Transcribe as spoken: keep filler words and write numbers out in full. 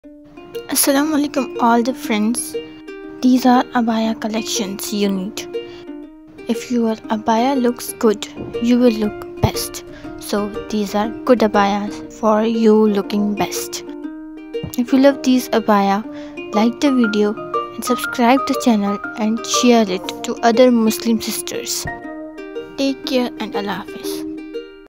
Assalamu alaikum all the friends. These are abaya collections you need. If your abaya looks good, you will look best. So these are good abayas for you looking best. If you love these abaya, like the video and subscribe the channel and share it to other Muslim sisters. Take care and Allah Hafiz.